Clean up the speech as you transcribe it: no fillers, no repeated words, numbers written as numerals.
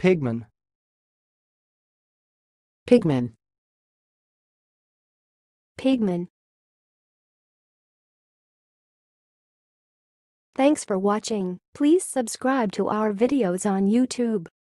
pygmean, pygmean, pygmean. Thanks for watching. Please subscribe to our videos on YouTube.